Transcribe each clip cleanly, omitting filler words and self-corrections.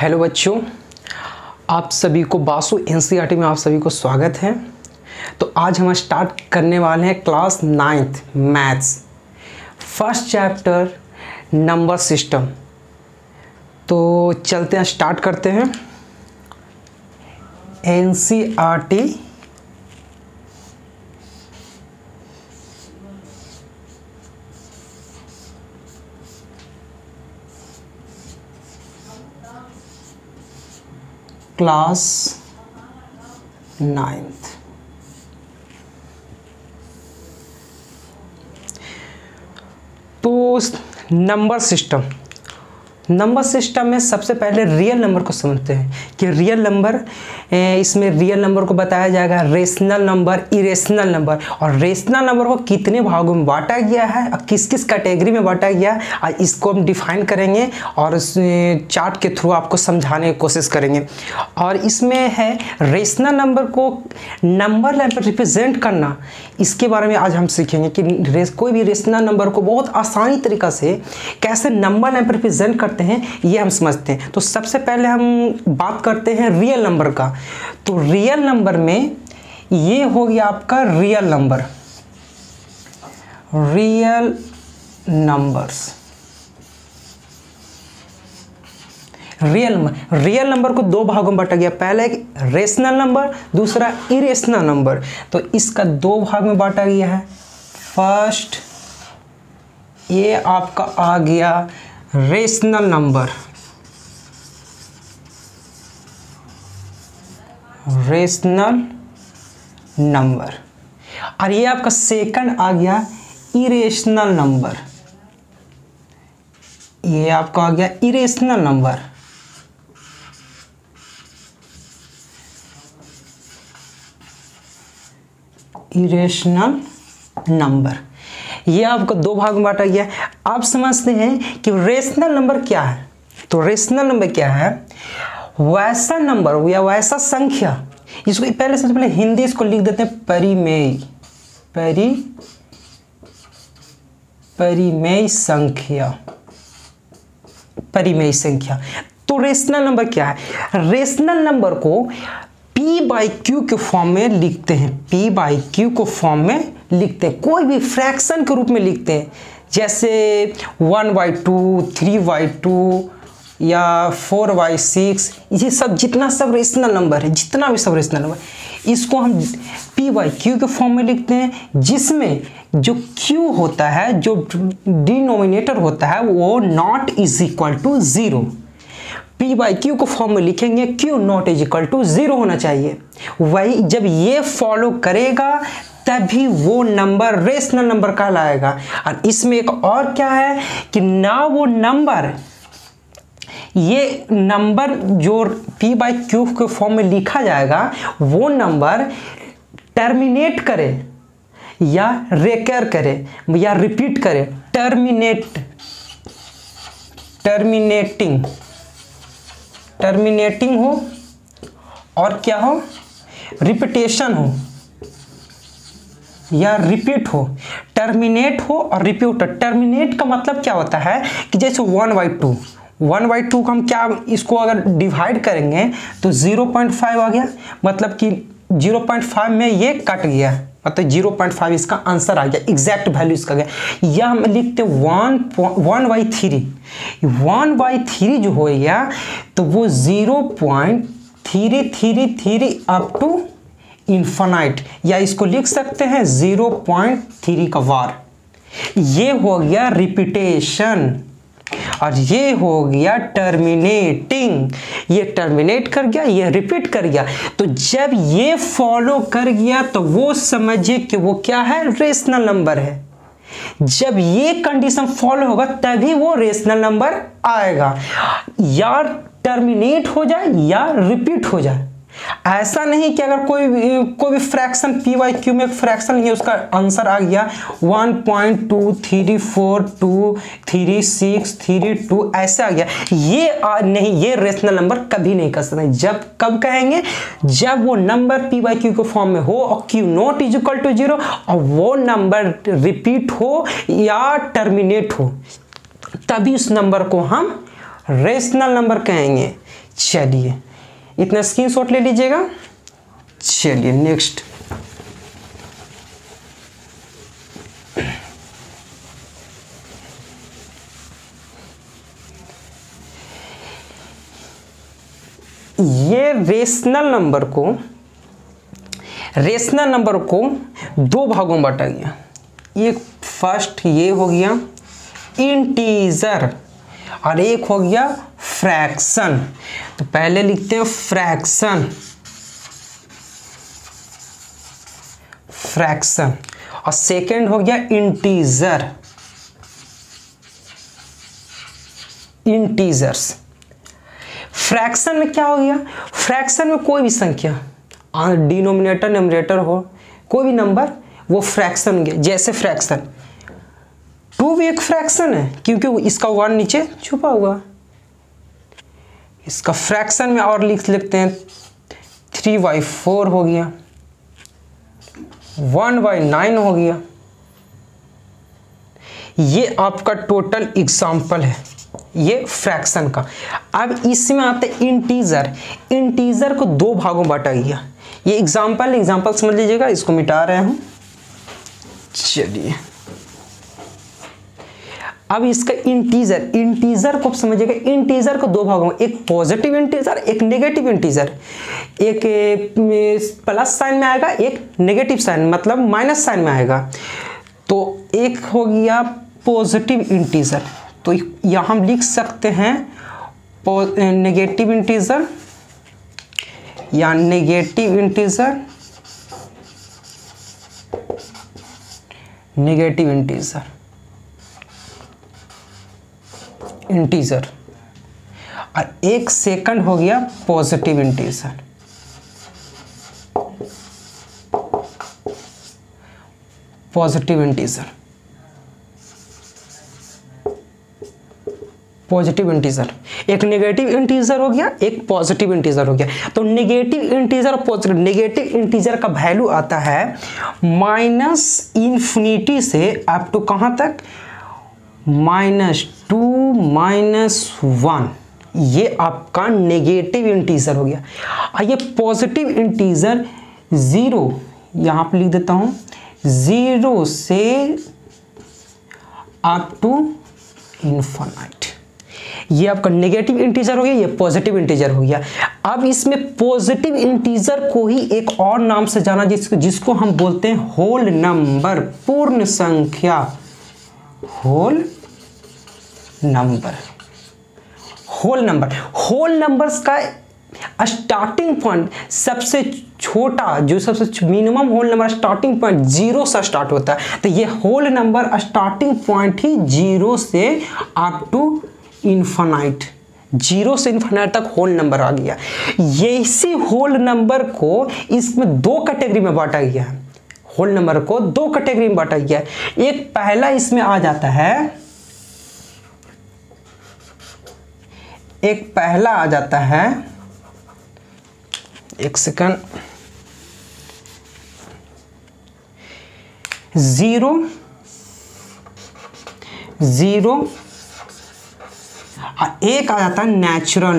Hello बच्चों, आप सभी को बासु एनसीईआरटी में आप सभी को स्वागत है। तो आज हम स्टार्ट करने वाले हैं class 9th maths first chapter number system. तो चलते हैं, स्टार्ट करते हैं। NCERT class 9th। तो नंबर सिस्टम में सबसे पहले रियल नंबर को समझते हैं कि रियल नंबर, इसमें रियल नंबर को बताया जाएगा रेशनल नंबर, इरेशनल नंबर, और रेशनल नंबर को कितने भागों में बांटा गया है और किस किस कैटेगरी में बांटा गया है, और इसको हम डिफाइन करेंगे और चार्ट के थ्रू आपको समझाने की कोशिश करेंगे। और इसमें है रेशनल नंबर को नंबर लाइन पर रिप्रेजेंट करना, इसके बारे में आज हम सीखेंगे कि कोई भी रेशनल नंबर को बहुत आसानी तरीका से कैसे नंबर लाइन पर रिप्रेजेंट करते हैं, ये हम समझते हैं। तो सबसे पहले हम बात करते हैं रियल नंबर का। तो रियल नंबर में ये हो गया आपका real number, real numbers. Real number को दो भागों में बांटा गया, पहला एक रेशनल नंबर, दूसरा इरेशनल नंबर। तो इसका दो भाग में बांटा गया है। फर्स्ट ये आपका आ गया रेशनल नंबर, और ये आपका सेकंड आ गया इरेशनल नंबर, ये आपका आ गया इरेशनल नंबर। इरेशनल नंबर ये आपको दो भाग में बांटा गया। आप समझते हैं कि रेशनल नंबर क्या है। तो रेशनल नंबर क्या है? वैसा नंबर या वैसा संख्या, इसको पहले सबसे पहले हिंदी इसको लिख देते हैं परिमेय, परिमेय संख्या। तो रेशनल नंबर क्या है? रेशनल नंबर को P/Q के फॉर्म में लिखते हैं, P/Q को फॉर्म में लिखते हैं, कोई भी फ्रैक्शन के रूप में लिखते हैं, जैसे 1/2, 3/2 या 4/6। ये सब जितना सब रेशनल नंबर है, जितना भी सब रेशनल नंबर, इसको हम P/Q के फॉर्म में लिखते हैं, जिसमें जो Q होता है, जो डिनोमिनेटर होता है, वो not is equal to 0। P/Q को फॉर्म में लिखेंगे, Q not is equal to 0 होना चाहिए। वही जब ये फॉलो करेगा तभी वो नंबर रेशनल नंबर कहलाएगा। और इसमें एक और क्या है कि ना वो नंबर, ये नंबर जो P/Q के फॉर्म में लिखा जाएगा, वो नंबर टर्मिनेट करे या रेकर करे या रिपीट करे, टर्मिनेटिंग हो, और क्या हो, रिपीटेशन हो या रिपीट हो। टर्मिनेट हो और रिपीट। टर्मिनेट का मतलब क्या होता है कि जैसे 1/2 को हम क्या, इसको अगर डिवाइड करेंगे तो 0.5 आ गया, मतलब कि 0.5 में ये कट गया, मतलब 0.5 इसका आंसर आ गया, एग्जैक्ट वैल्यू इसका गया। या हम लिखते 1/3 जो हो गया, तो वो 0.333 अप टू इन्फिनाइट, या इसको लिख सकते हैं 0.3 का वार। ये हो गया रिपीटेशन, और ये हो गया टर्मिनेटिंग। ये टर्मिनेट कर गया, ये रिपीट कर गया। तो जब ये फॉलो कर गया तो वो समझिए कि वो क्या है, रेशनल नंबर है। जब ये कंडीशन फॉलो होगा तभी वो रेशनल नंबर आएगा, या टर्मिनेट हो जाए या रिपीट हो जाए। ऐसा नहीं कि अगर कोई भी फ्रैक्शन P/Q में फ्रैक्शन नहीं है, उसका आंसर आ गया 1.234236332 ऐसा आ गया, ये नहीं, ये रेशनल नंबर कभी नहीं कर सकते। जब कब कहेंगे? जब वो नंबर P/Q के फॉर्म में हो और Q not is equal to 0, और वो नंबर रिपीट हो या टर्मिनेट हो, तभी उस नंबर को हम रेशनल नंबर कहेंगे। चलिए इतना स्क्रीनशॉट ले लीजिएगा। चलिए नेक्स्ट, ये रेशनल नंबर को दो भागों में बांटा गया। एक फर्स्ट ये हो गया इंटीजर और एक हो गया फ्रैक्शन। तो पहले लिखते हैं फ्रैक्शन और सेकंड हो गया इंटीजर्स। फ्रैक्शन में क्या हो गया, फ्रैक्शन में कोई भी संख्या डिनोमिनेटर न्यूमरेटर हो, कोई भी नंबर वो फ्रैक्शन में गया। जैसे फ्रैक्शन 2 भी एक फ्रैक्शन है क्योंकि इसका 1 नीचे छुपा हुआ। इसका फ्रैक्शन में और लिखते हैं 3/4 हो गया, 1/9 हो गया। ये आपका टोटल एग्जाम्पल है ये फ्रैक्शन का। अब इसमें आते इंटीजर को दो भागों में बांटा गया। ये एग्जाम्पल समझ लीजिएगा, इसको मिटा रहे हूं। चलिए अब इसका इंटीजर को समझिएगा। इंटीजर को दो भागों में, एक पॉजिटिव इंटीजर एक नेगेटिव इंटीजर। एक प्लस साइन में आएगा, एक नेगेटिव साइन मतलब माइनस साइन में आएगा। तो एक हो गया पॉजिटिव इंटीजर, तो यहाँ हम लिख सकते हैं नेगेटिव इंटीजर या नेगेटिव इंटीजर और एक सेकंड हो गया पॉजिटिव इंटीजर। पॉजिटिव इंटीजर एक नेगेटिव इंटीजर हो गया, एक पॉजिटिव इंटीजर हो गया। तो नेगेटिव इंटीजर और पॉजिटिव, नेगेटिव इंटीजर का वैल्यू आता है -∞ से अप टू कहाँ तक, -2 -1। ये आपका नेगेटिव इंटीजर हो गया। और ये पॉजिटिव इंटीजर 0, यहाँ पे लिख देता हूँ 0 से अप टू इन्फिनिट। ये आपका नेगेटिव इंटीजर हो गया, ये पॉजिटिव इंटीजर हो गया। अब इसमें पॉजिटिव इंटीजर को ही एक और नाम से जाना जिसको हम बोलते हैं होल नंबर, पूर्ण संख्या, होल नंबर्स का स्टार्टिंग पॉइंट सबसे छोटा, जो सबसे minimum whole number starting point 0 से स्टार्ट होता है। तो ये होल नंबर स्टार्टिंग पॉइंट ही 0 से अप टू इन्फिनिट, 0 से इन्फिनिट तक होल नंबर आ गया। ये इसी होल नंबर को इसमें दो कैटेगरी में बांटा गया है। होल नंबर को दो कैटेगरी में बांटा गया है। एक पहला इसमें आ जाता है, एक सेकंड, 0 और एक आ जाता है नेचुरल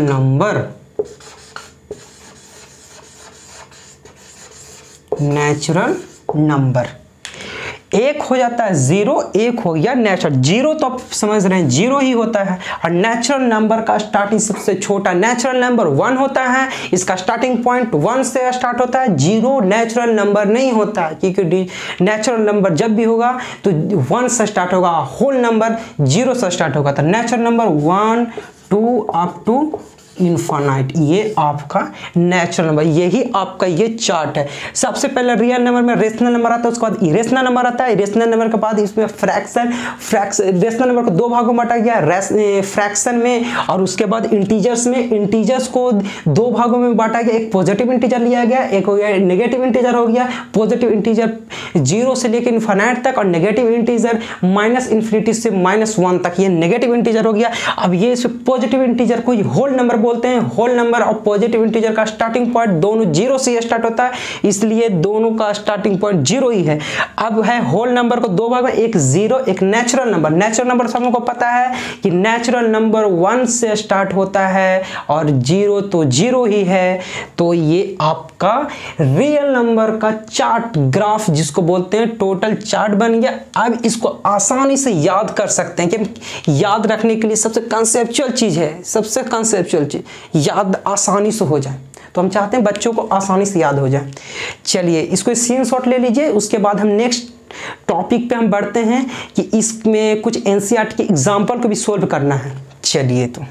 नंबर। एक हो जाता है 0, एक हो गया नेचुरल। 0 तो आप समझ रहे हैं 0 ही होता है, और नेचुरल नंबर का स्टार्टिंग सबसे छोटा नेचुरल नंबर 1 होता है। इसका स्टार्टिंग पॉइंट 1 से स्टार्ट होता है। 0 नेचुरल नंबर नहीं होता है, क्योंकि नेचुरल नंबर जब भी होगा तो 1 से स्टार्ट होगा, होल नंबर 0 से स्टार्ट होगा। तो natural number 1 2 up to infinite, ये आपका नेचुरल नंबर। यही आपका ये चार्ट है। सबसे पहले रियल नंबर में रेशनल नंबर आता है, उसके बाद इरेशनल नंबर आता है। इरेशनल नंबर के बाद इसमें फ्रैक्शन रेशनल नंबर को दो भागों में बांटा गया, फ्रैक्शन में, और उसके बाद इंटीजर्स में। इंटीजर्स को दो भागों में बांटा गया, एक पॉजिटिव इंटीजर लिया गया, एक हो गया नेगेटिव इंटीजर हो गया। पॉजिटिव इंटीजर 0 से लेकर इन्फिनिट तक, और नेगेटिव इंटीजर -∞ से -1 तक, ये नेगेटिव इंटीजर हो गया। अब ये पॉजिटिव इंटीजर को होल नंबर बोलते हैं होल नंबर और पॉजिटिव इंटीजर का स्टार्टिंग पॉइंट दोनों जीरो से स्टार्ट होता है, इसलिए दोनों का स्टार्टिंग पॉइंट जीरो ही है। अब है होल नंबर को दो भाग में, एक जीरो एक नेचुरल नंबर। नेचुरल नंबर सब लोगों को पता है कि नेचुरल नंबर 1 से स्टार्ट होता है और जीरो तो जीरो ही है। तो ये आपका रियल नंबर का चार्ट ग्राफ जिसको बोलते हैं टोटल चार्ट बन गया। अब इसको आसानी से याद कर सकते हैं कि याद रखने के लिए सबसे कंसेप्चुअल चीज है, सबसे कंसेप्चुअल चीज याद आसानी से हो जाए, तो हम चाहते हैं बच्चों को आसानी से याद हो जाए। चलिए इसको स्क्रीनशॉट ले लीजिए, उसके बाद हम नेक्स्ट टॉपिक पे हम बढ़ते हैं कि इसमें कुछ एनसीईआरटी के एग्जाम्पल को भी सोल्व करना है। चलिए तो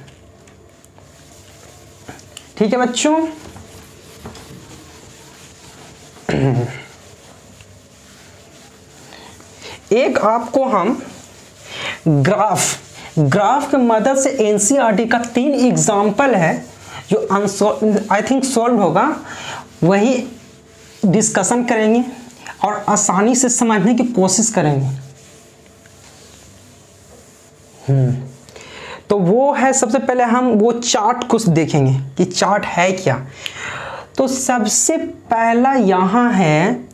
ठीक है बच्चों, एक आपको हम ग्राफ के मदद से एनसीईआरटी का 3 एग्जाम्पल है जो आई थिंक सॉल्व होगा, वही डिस्कशन करेंगे और आसानी से समझने की कोशिश करेंगे। तो वो है, सबसे पहले हम वो चार्ट कुछ देखेंगे कि चार्ट है क्या। तो सबसे पहला यहां है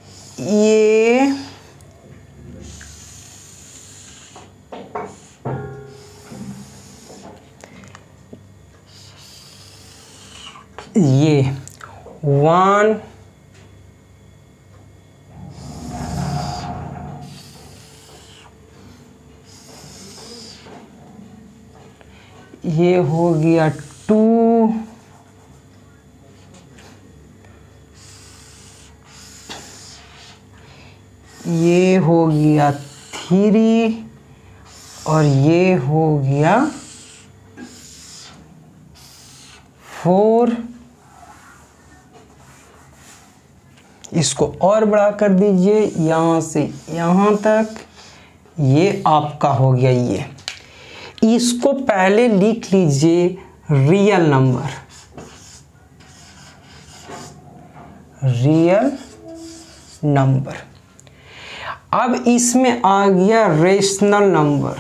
ये 1 ये हो गया 2 ये हो गया 3 और ये हो गया 4। इसको और बड़ा कर दीजिए यहाँ से यहाँ तक, ये आपका हो गया। ये इसको पहले लिख लीजिए रियल नंबर, रियल नंबर। अब इसमें आ गया रेशनल नंबर,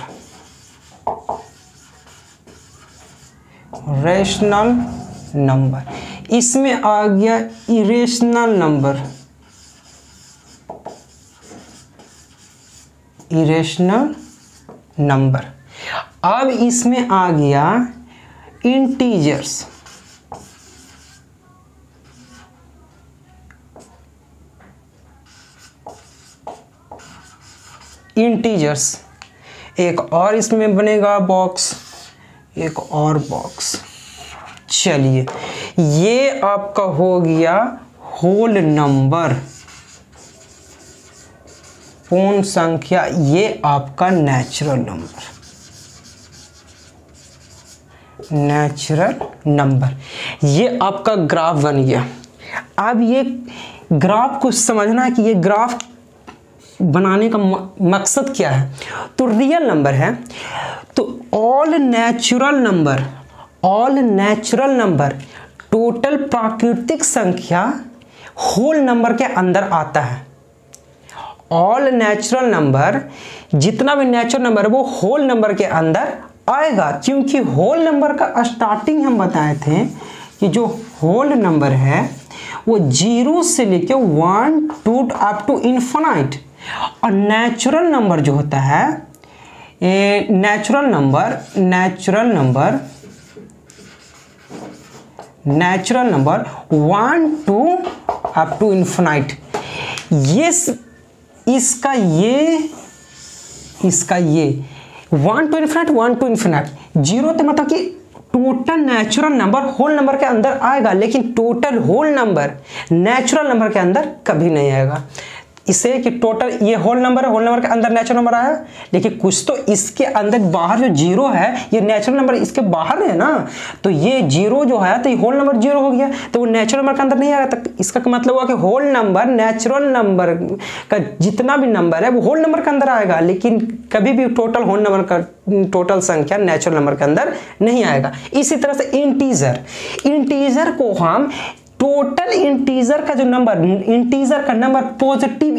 रेशनल नंबर। इसमें आ गया इरेशनल नंबर, इरेशनल नंबर। अब इसमें आ गया इंटीजर्स, इंटीजर्स। एक और इसमें बनेगा बॉक्स, एक और बॉक्स। चलिए ये आपका हो गया होल नंबर, पूर्ण संख्या। ये आपका नेचुरल नंबर, नेचुरल नंबर। ये आपका ग्राफ बन गया। अब ये ग्राफ को समझना है कि ये ग्राफ बनाने का मकसद क्या है। तो रियल नंबर है तो all natural number, all natural number total प्राकृतिक संख्या होल नंबर के अंदर आता है। ऑल नेचुरल नंबर, जितना भी नेचुरल नंबर है वो होल नंबर के अंदर आएगा, क्योंकि होल नंबर का स्टार्टिंग हम बताए थे कि जो होल नंबर है वो 0 से लेके 1 2 अप टू इन्फिनाइट। और नेचुरल नंबर जो होता है, natural number 1 2 up to infinite. ये इसका ये 1 टू इन्फिनाइट 1 टू इन्फिनाइट। 0 तो मतलब कि total natural number whole number के अंदर आएगा, लेकिन total whole number natural number के अंदर कभी नहीं आएगा। इसे कि टोटल ये होल नंबर है, होल नंबर के अंदर नेचुरल नंबर आया, लेकिन कुछ तो इसके अंदर बाहर जो 0 है ये नेचुरल नंबर इसके बाहर है ना, तो ये 0 जो है तो ये होल नंबर 0 हो गया, तो वो नेचुरल नंबर के अंदर नहीं आएगा। तो इसका मतलब हुआ कि होल नंबर नेचुरल नंबर का जितना भी नंबर है वो होल नंबर के अंदर आएगा, लेकिन कभी भी टोटल होल नंबर का टोटल संख्या नेचुरल नंबर के अंदर नहीं आएगा। इसी तरह से इंटीजर को हम टोटल इंटीजर का जो नंबर, इंटीजर का नंबर पॉजिटिव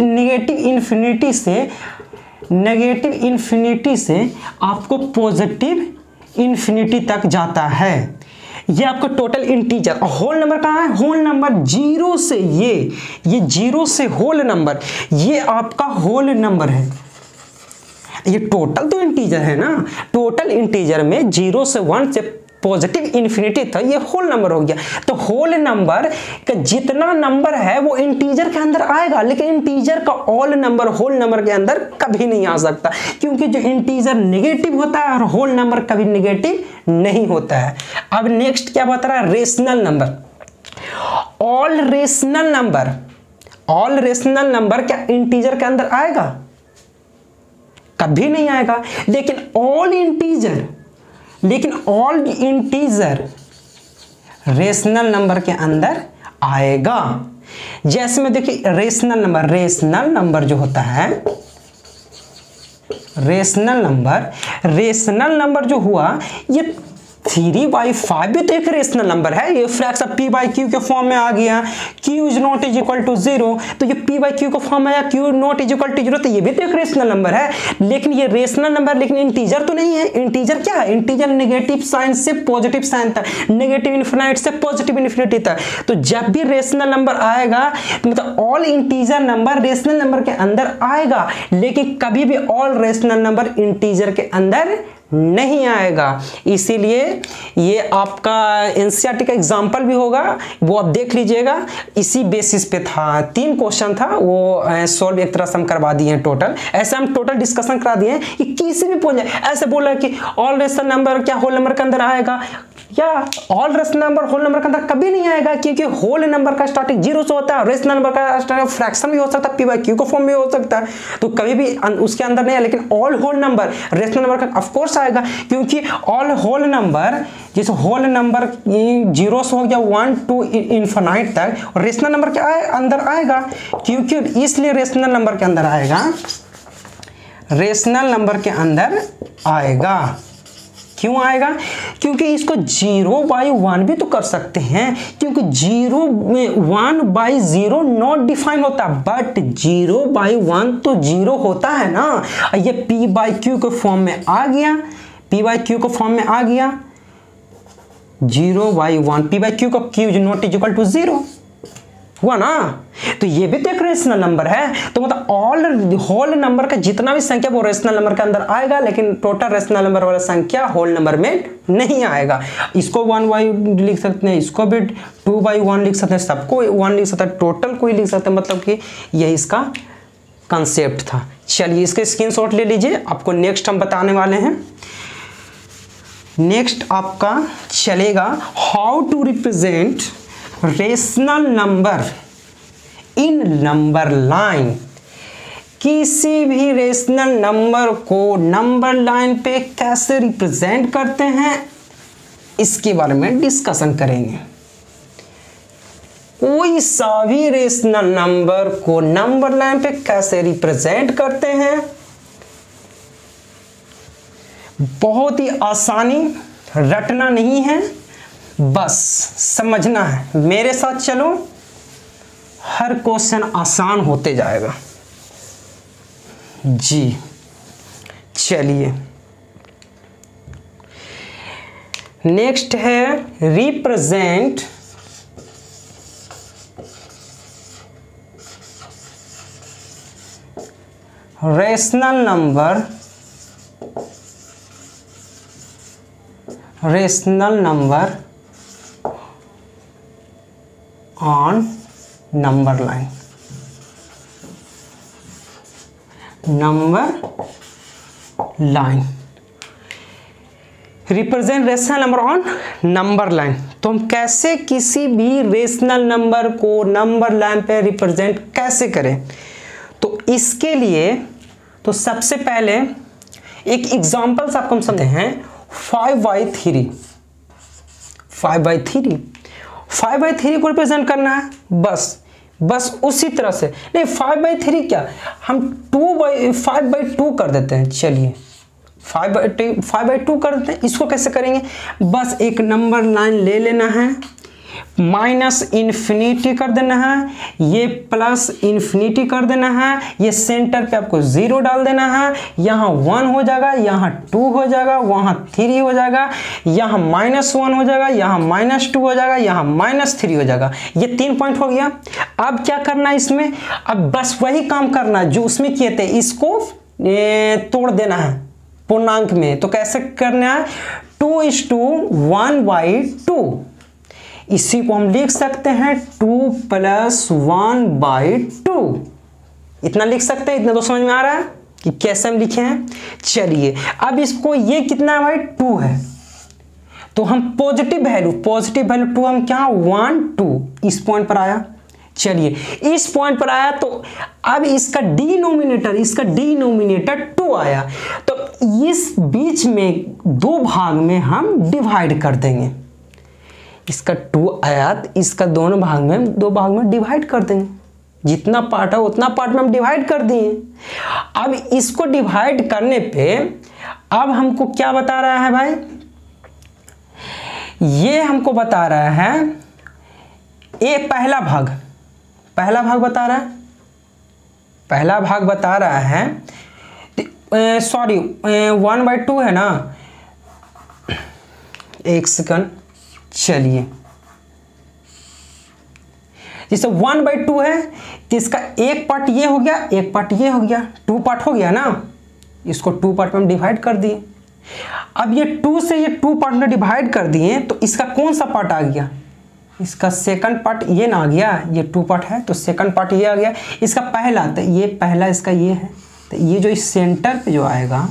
नेगेटिव इन्फिनिटी से आपको पॉजिटिव इन्फिनिटी तक जाता है। ये आपका टोटल इंटीजर। और होल नंबर कहाँ है? होल नंबर जीरो से ये जीरो से होल नंबर, ये आपका होल नंबर है। ये टोटल तो इंटीजर है ना, टोटल इंटीजर में 0 से 1 से पॉजिटिव इन्फिनिटी था, ये होल नंबर हो गया। तो होल नंबर का जितना नंबर है वो इंटीजर के अंदर आएगा, लेकिन इंटीजर का ऑल नंबर होल नंबर के अंदर कभी नहीं आ सकता, क्योंकि जो इंटीजर नेगेटिव होता है और होल नंबर कभी नेगेटिव नहीं होता है। अब नेक्स्ट क्या बता रहा है? Rational number. All rational number, all rational number क्या इंटीजर के अंदर आएगा? कभी नहीं आएगा। लेकिन ऑल इंटीजर, रेशनल नंबर के अंदर आएगा। जैसे में देखिए रेशनल नंबर जो होता है, रेशनल नंबर जो हुआ, ये 3/5 भी तो एक रेशनल नंबर है। ये फ्रैक्शन p बाई क्यू के फॉर्म में आ गया, q is not is equal to 0, तो ये p बाई क्यू के फॉर्म में आया, q not is equal to 0, तो ये भी तो एक रेशनल नंबर है। लेकिन ये रेशनल नंबर, लेकिन इंटीजर तो नहीं है। इंटीजर क्या है? इंटीजर नेगेटिव साइन से पॉजिटिव साइन तक, नेगेटिव इन्फिनिटी से पॉजिटिव इन्फिनिटी तक। तो जब भी रेशनल नंबर आएगा तो मतलब all integer number rational number के अंदर आएगा, लेकिन कभी भी ऑल रेशनल नंबर इंटीजर के अंदर नहीं आएगा। इसीलिए ये आपका एनसीईआरटी का एग्जाम्पल भी होगा, वो आप देख लीजिएगा। इसी बेसिस पे था, 3 क्वेश्चन था, वो सॉल्व एक तरह से हम करवा दिए हैं टोटल। ऐसे हम टोटल डिस्कशन करा दिए हैं कि किसी भी पूछ जाए, ऐसे बोला कि ऑल रेशनल नंबर क्या होल नंबर के अंदर आएगा, या all rational number whole number के अंदर कभी नहीं आएगा, क्योंकि होल नंबर का स्टार्टिंग 0 से होता है, रेशनल नंबर का स्टार्टिंग फ्रैक्शन भी हो सकता है, p बाई क्यू के फॉर्म में हो सकता है, तो कभी भी उसके अंदर नहीं है। लेकिन all whole number rational number का ऑफ कोर्स आएगा, क्योंकि ऑल होल नंबर, जैसे होल नंबर 0 से हो गया 1 to इन्फिनिटी तक, रेशनल नंबर के अंदर आएगा, क्योंकि इसलिए रेशनल नंबर के अंदर आएगा, रेशनल नंबर के अंदर आएगा। क्यों आएगा? क्योंकि इसको 0/1 भी तो कर सकते हैं, क्योंकि 1/0 नॉट डिफाइन होता, बट 0/1 तो 0 होता है ना। ये p बाई क्यू के फॉर्म में आ गया, p बाई क्यू के फॉर्म में आ गया 0/1, p बाई क्यू का q is not is equal to 0 हुआ ना। तो ये भी तो एक रेशनल नंबर है। तो मतलब ऑल होल नंबर का जितना भी संख्या वो रेशनल नंबर के अंदर आएगा, लेकिन टोटल रेशनल नंबर वाला संख्या होल नंबर में नहीं आएगा। इसको 1/1 लिख सकते हैं, इसको भी 2/1 लिख सकते हैं, सबको 1 लिख सकते हैं, टोटल कोई लिख सकते हैं। मतलब कि यही इसका कंसेप्ट था। चलिए इसके स्क्रीनशॉट ले लीजिए, आपको नेक्स्ट हम बताने वाले हैं। नेक्स्ट आपका चलेगा how to represent rational number in number line. किसी भी रेशनल नंबर को नंबर लाइन पे कैसे रिप्रेजेंट करते हैं, इसके बारे में डिस्कशन करेंगे। कोई सा भी रेशनल नंबर को नंबर लाइन पे कैसे रिप्रेजेंट करते हैं, बहुत ही आसानी, रटना नहीं है, बस समझना है। मेरे साथ चलो, हर क्वेश्चन आसान होते जाएगा जी। चलिए नेक्स्ट है represent rational number on number line. Represent rational number on number line. तो हम कैसे किसी भी रेशनल नंबर को नंबर लाइन पे रिप्रेजेंट कैसे करें, तो इसके लिए तो सबसे पहले एक एग्जांपल्स आपको हम समझते हैं। 5/3 को रिप्रेजेंट करना है, बस उसी तरह से। नहीं 5/3 क्या, हम 5/2 कर देते हैं। चलिए 5/2 कर देते हैं। इसको कैसे करेंगे, बस एक नंबर लाइन ले लेना है, माइनस इन्फिनिटी कर देना है, ये प्लस इन्फिनिटी कर देना है, ये सेंटर पे आपको 0 डाल देना है, यहाँ 1 हो जाएगा, यहाँ 2 हो जाएगा, वहाँ 3 हो जाएगा, यहाँ -1 हो जाएगा, यहाँ -2 हो जाएगा, यहाँ -3 हो जाएगा। ये 3 पॉइंट हो गया। अब क्या करना है इसमें, अब बस वही काम करना है जो उसमें किए थे, इसको तोड़ देना है पूर्णांक में। तो कैसे करना है, 2:1/2, इसी को हम लिख सकते हैं 2 + 1/2, इतना लिख सकते हैं। इतना तो समझ में आ रहा है कि कैसे हम लिखे हैं। चलिए अब इसको, ये कितना है भाई, 2 है, तो हम पॉजिटिव वैल्यू 2 हम क्या 1 2 इस पॉइंट पर आया। चलिए इस पॉइंट पर आया, तो अब इसका डिनोमिनेटर 2 आया, तो इस बीच में 2 भाग में हम डिवाइड कर देंगे। इसका 2 आया तो इसका दोनों भाग में 2 भाग में डिवाइड कर देंगे, जितना पार्ट है उतना पार्ट में हम डिवाइड कर दिए। अब इसको डिवाइड करने पे अब हमको क्या बता रहा है भाई, ये हमको बता रहा है, ये पहला भाग बता रहा है, पहला भाग बता रहा है, सॉरी 1/2 है ना, एक सेकंड। चलिए जैसे 1/2 है तो इसका एक पार्ट ये हो गया, एक पार्ट ये हो गया, 2 पार्ट हो गया ना, इसको 2 पार्ट में हम डिवाइड कर दिए। अब ये 2 से ये 2 पार्ट में डिवाइड कर दिए, तो इसका कौन सा पार्ट आ गया, इसका सेकंड पार्ट ये ना आ गया, ये 2 पार्ट है तो सेकंड पार्ट ये आ गया। इसका पहला, तो ये पहला इसका ये है, तो ये जो इस सेंटर पे जो आएगा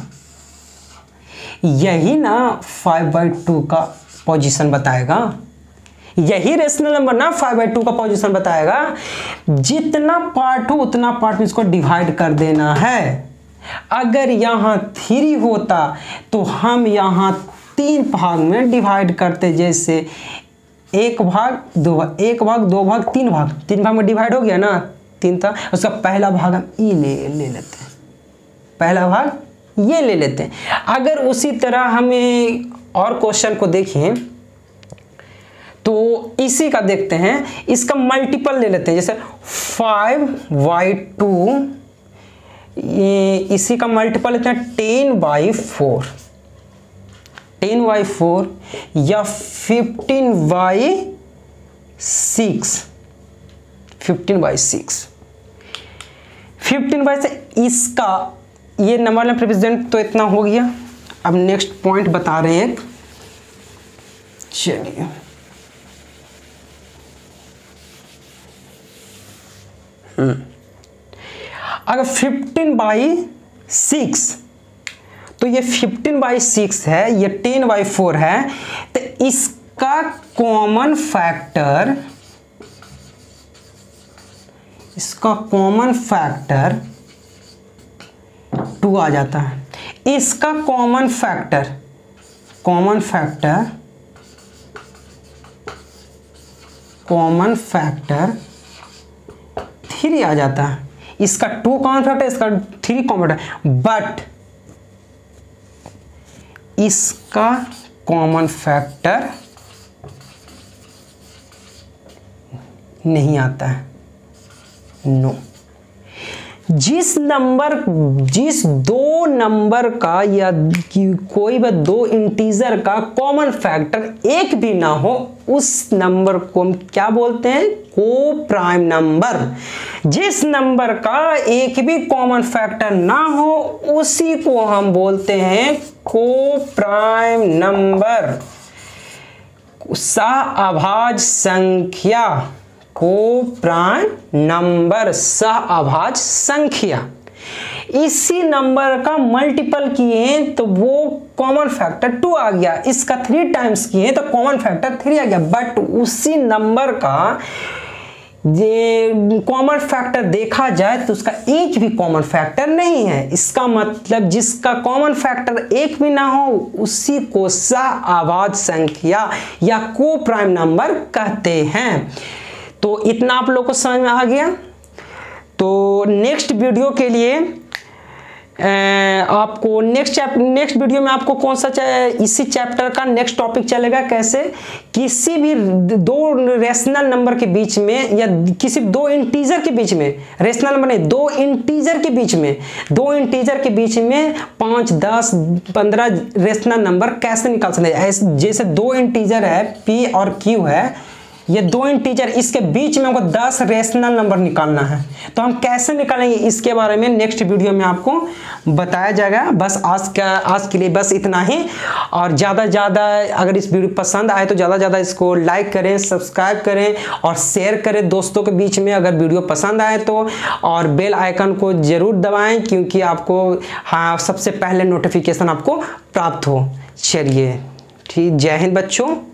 यही ना 5/2 का पोजीशन बताएगा, यही रेशनल नंबर ना 5/2 का पोजीशन बताएगा। जितना पार्ट हो उतना पार्ट में इसको डिवाइड कर देना है। अगर यहाँ 3 होता तो हम यहाँ 3 भाग में डिवाइड करते, जैसे 1 भाग 2 भाग, 1 भाग 2 भाग 3 भाग, 3 भाग में डिवाइड हो गया ना, 3 था, उसका पहला भाग हम ये ले लेते हैं, पहला भाग ये ले लेते हैं। अगर उसी तरह हमें और क्वेश्चन को देखें तो इसी का देखते हैं, इसका मल्टीपल ले लेते हैं, जैसे 5/2, ये इसी का मल्टीपल लेते हैं 10/4, 10/4 या 15/6, 15/6, 15/6। इसका ये नंबर में रिप्रेजेंट तो इतना हो गया। अब नेक्स्ट पॉइंट बता रहे हैं, चलिए अगर 15/6, तो ये 15/6 है, ये 10/4 है, तो इसका कॉमन फैक्टर, इसका कॉमन फैक्टर 2 आ जाता है। इसका कॉमन फैक्टर 3 आ जाता है। इसका 2 कॉमन फैक्टर, इसका 3 कॉमन फैक्टर, बट इसका कॉमन फैक्टर नहीं आता है, नो। जिस 2 नंबर का या कोई भी 2 इंटीजर का कॉमन फैक्टर एक भी ना हो, उस नंबर को हम क्या बोलते हैं, को प्राइम नंबर। जिस नंबर का एक भी कॉमन फैक्टर ना हो उसी को हम बोलते हैं को प्राइम नंबर, सहअभाज्य संख्या, को प्राइम नंबर, सहअभाज्य संख्या। इसी नंबर का मल्टीपल किए तो वो कॉमन फैक्टर 2 आ गया, इसका 3 टाइम्स किए तो कॉमन फैक्टर 3 आ गया। बट उसी नंबर का ये कॉमन फैक्टर देखा जाए तो उसका एक भी कॉमन फैक्टर नहीं है। इसका मतलब जिसका कॉमन फैक्टर एक भी ना हो उसी को सहअभाज्य संख्या या को प्राइम नंबर कहते हैं। तो इतना आप लोग को समझ में आ गया। तो नेक्स्ट वीडियो के लिए आपको नेक्स्ट वीडियो में आपको कौन सा इसी चैप्टर का नेक्स्ट टॉपिक चलेगा, कैसे किसी भी दो रेशनल नंबर के बीच में या किसी दो इंटीजर के बीच में, रेशनल नंबर नहीं, दो इंटीजर के बीच में 5, 10, 15 रेशनल नंबर कैसे निकाल सकते हैं। जैसे दो इंटीजर है P और Q है, ये दो इंटीजर, इसके बीच में हमको 10 रेशनल नंबर निकालना है, तो हम कैसे निकालेंगे इसके बारे में नेक्स्ट वीडियो में आपको बताया जाएगा। बस आज के लिए बस इतना ही, और ज़्यादा से ज़्यादा अगर इस वीडियो पसंद आए तो ज़्यादा से ज़्यादा इसको लाइक करें, सब्सक्राइब करें और शेयर करें दोस्तों के बीच में अगर वीडियो पसंद आए तो, और बेल आइकन को ज़रूर दबाएं क्योंकि आपको सबसे पहले नोटिफिकेशन आपको प्राप्त हो। चलिए ठीक, जय हिंद बच्चों।